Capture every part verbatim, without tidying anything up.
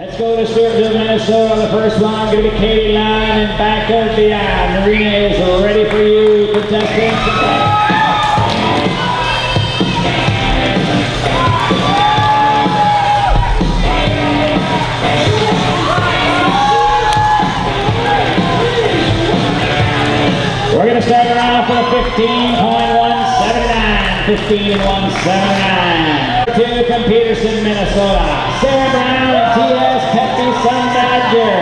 Let's go to Spirit Minnesota. The first one going to be Katie Line and back of the eye. Marina is ready for you, contestants. We're going to start her off with a fifteen point one seven nine. fifteen and one seventy-nine. Two from Peterson, Minnesota. Sarah Brown and T S Peppy Sun Badger.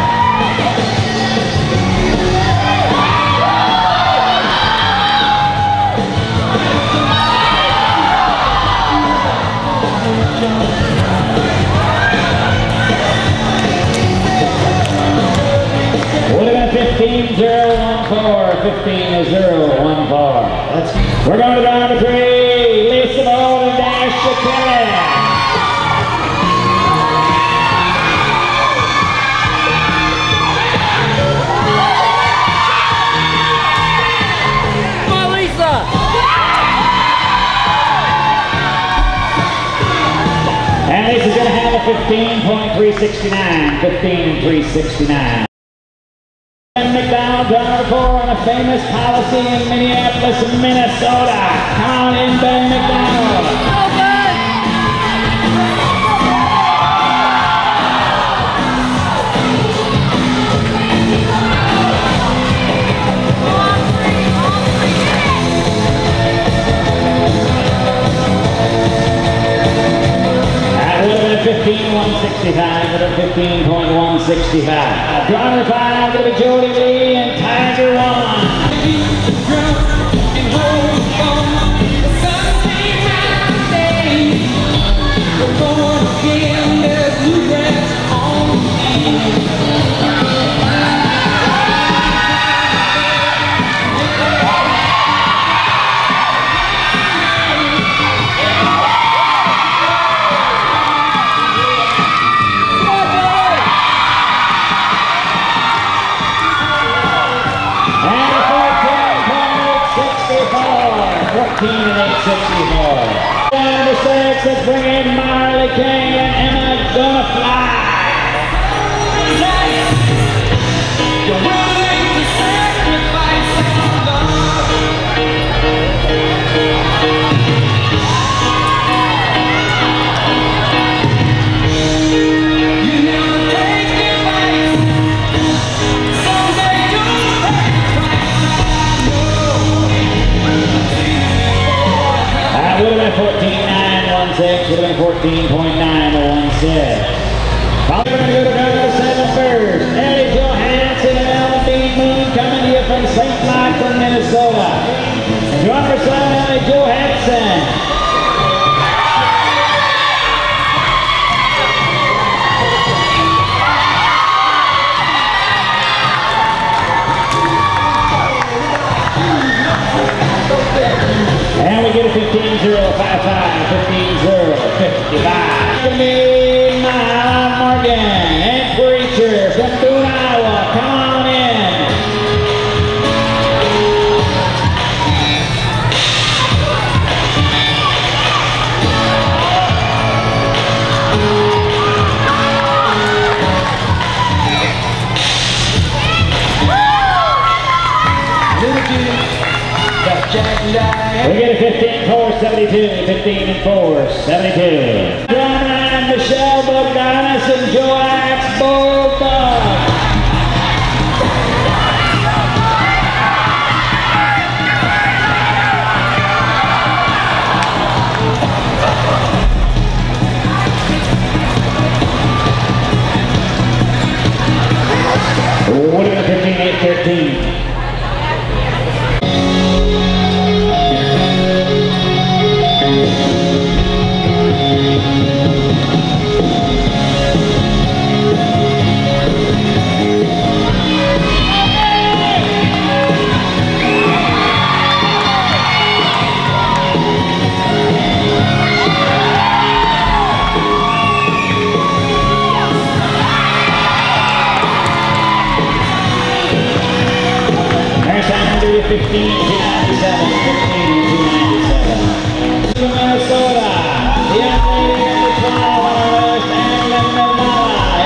Would have been fifteen zero one four. fifteen zero one four. That's, we're going to round to three. Lisa Bold and Dash Shakira. Come on, Lisa. And Lisa's going to have a fifteen point three six nine. fifteen and three sixty-nine. McDonald, driver four on a famous policy in Minneapolis, Minnesota. Come on in, Ben McDonald. Go, Ben. That would have been fifteen one sixty-five. Would have been fifteen point one six five. Driver five, going to be Jody Lee and Tiger One. fourteen and eight sixty-four. Number six, let's bring in Marley King and Emma Gonna Fly. You're willing to sacrifice love. You never take advice. Someday you'll pay the price. That would have been fourteen nine one six, would have been fourteen point nine one six. Probably going to go to number seven first. Eddie Johansson and Ellen B. Moon coming to you from Saint Michael, Minnesota. Number seven, Eddie Johansson. And we get a fifteen zero five five, fifteen zero fifty-five. Give me Mile Morgan and Preacher from Boone, Iowa. Come on in. We get a fifteen four seventy-two, fifteen and four seventy-two. Drummer and Michelle Bogdanis and Joax Bulldog. What are the fifteen eight thirteen? fifteen two ninety-seven, fifteen two ninety-seven. From Minnesota, the young lady in the twelve on our list, and the Manila.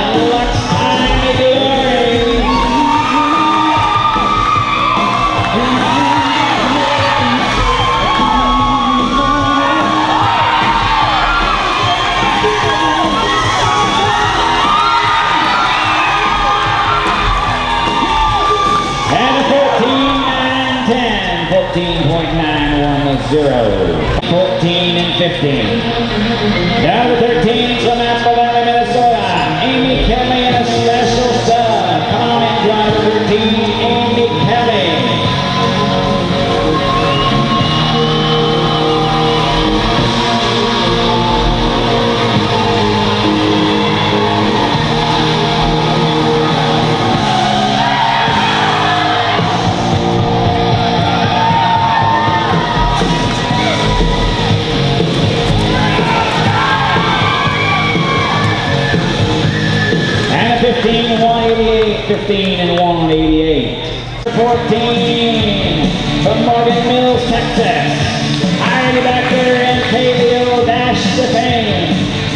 fourteen point nine one zero. fourteen and fifteen. Down to thirteen, Samantha Valley, Minnesota. Amy Kelly and a special sub. Come on in, driver thirteen, Amy Kelly. fifteen and one eighty-eight, fifteen and one eighty-eight. fourteen from Morgan Mills, Texas. Heidi back there in K B O Dash to Fame.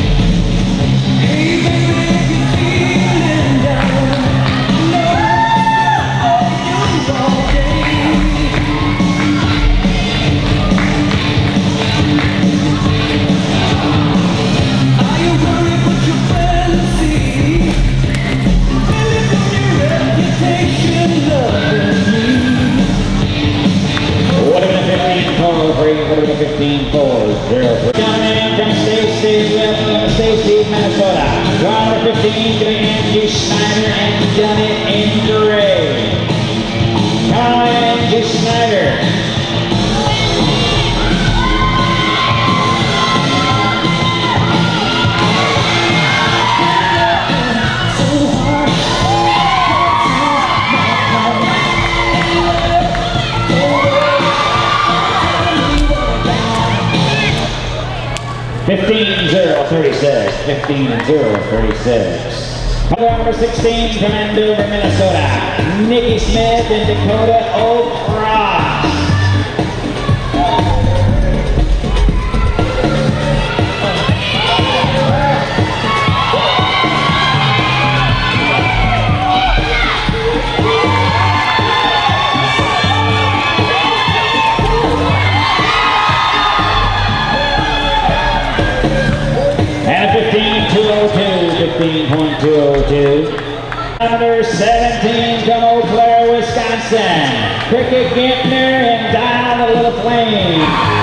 fifteen four zero. Coming in from Stacy, Stacy, Minnesota. Driver fifteen to Angie Schneider and Johnny Indray. Come on, Angie Schneider. fifteen zero thirty-six, fifteen zero thirty-six. Number sixteen from Andover, Minnesota. Nikki Smith and Dakota O'Cross. fifteen point two oh two. Number seventeen from Eau Claire, Wisconsin. Cricket Gintner and Dial the Little Flame.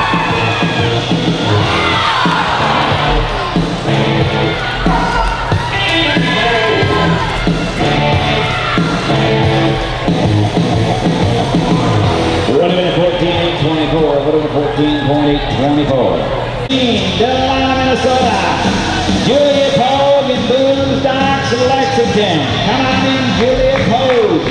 Would have been fourteen eight twenty-four. Would have been fourteen point eight twenty-four. Delano, Minnesota. Julia Pogue and Boone's Docks, Lexington. Come on in, Julia Pogue.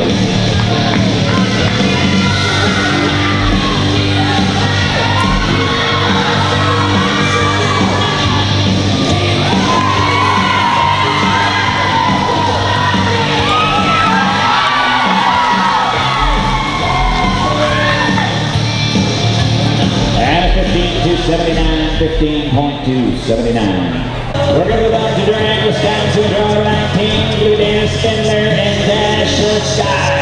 And a fifteen two seventy-nine, fifteen point two seven nine. We're going to go back to Durant, Wisconsin, driver nineteen, Blue Dan Spindler and Dash the Sky.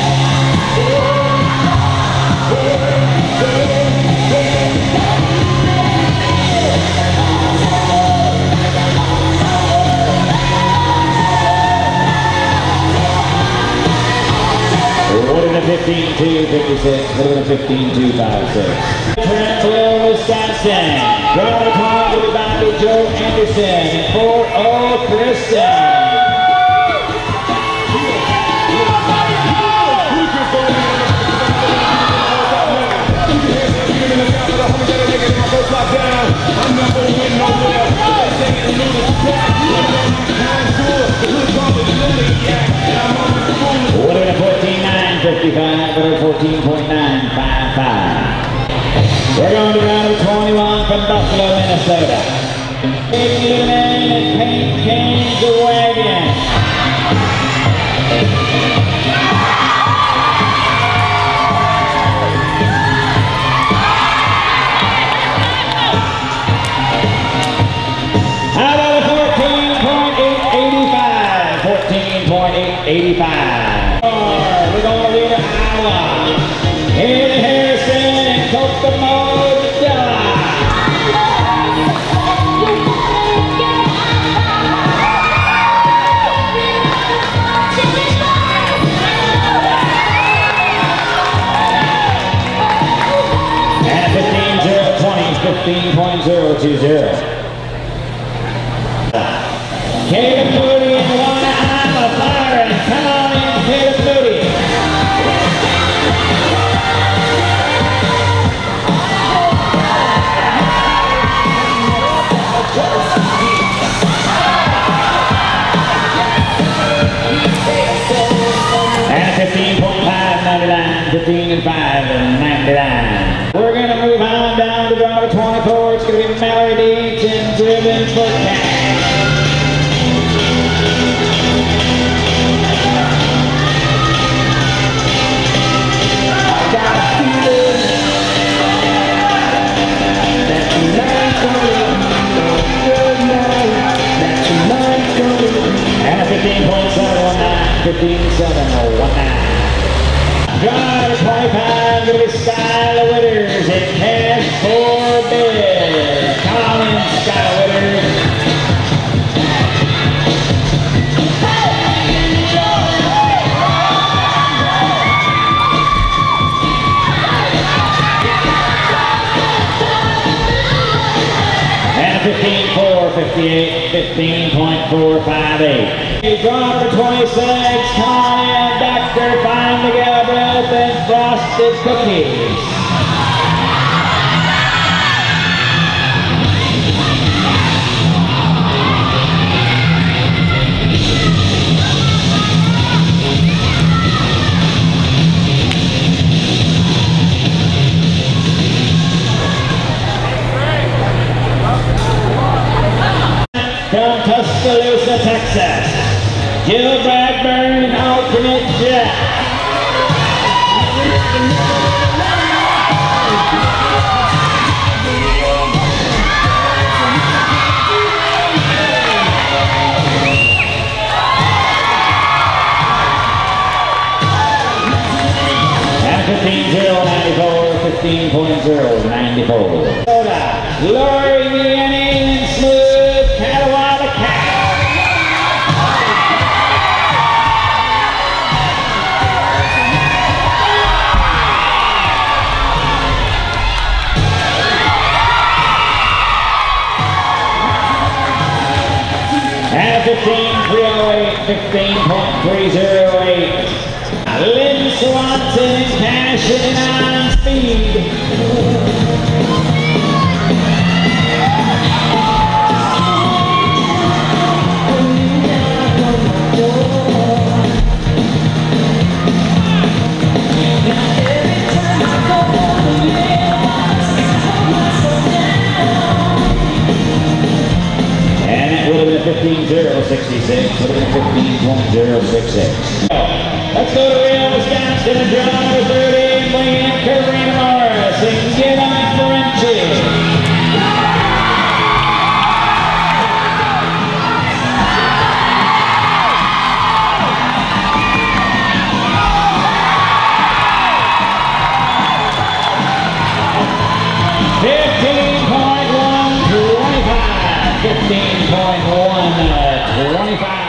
What in a fifteen two fifty-six, what in a fifteen two fifty-six. Trentville, Wisconsin, driver twenty will be back to Joe Anderson and Fort O. Kristen. What in a fourteen nine fifty-five, what in a fourteen point nine five five. We're going to round twenty-one from Buffalo, Minnesota. Big Lumen and Paint Canes Wagon. How about a fourteen point eight eighty-five? fourteen point eight eighty-five. We're going to lead to Iowa. Haley Harrison and Kokomo Della. fifteen point zero two zero. Caleb Moody in one. I'm a fire. Come on in, Caleb Moody. fifteen point five, ninety-nine, fifteen and five, and ninety-nine. We're going to move on down to driver twenty-four. It's going to be Mallory Deeds and driven for cash. I got a feeling that tonight's going to be a good night. That tonight's going to be. And a fifteen point seven one nine, fifteen seven one nine. Driver twenty-five, going to be Skylar Witters in cash for bid. Come on in, Skylar Witters. And a fifteen four fifty-eight, fifteen point four five eight. Driver twenty-six, come on in, Doctor Fine Miguel Breath and Frosted Cookies. From Tuscaloosa, Texas, Jill Bradburn, alternate Jack. And fifteen zero ninety-four, fifteen point zero ninety-four. Soda, Lori Vianney and Smooth Catawaba Cat. And fifteen three oh eight, fifteen point three oh eight. Lynn Swanson is cashing on speed. fifteen zero sixty-six, would have been fifteen point zero six six. Let's go to Real Wisconsin and draw number thirty, bring in Karina Morris and get on Frenchie. fifteen point one twenty-five, fifteen point one twenty-five.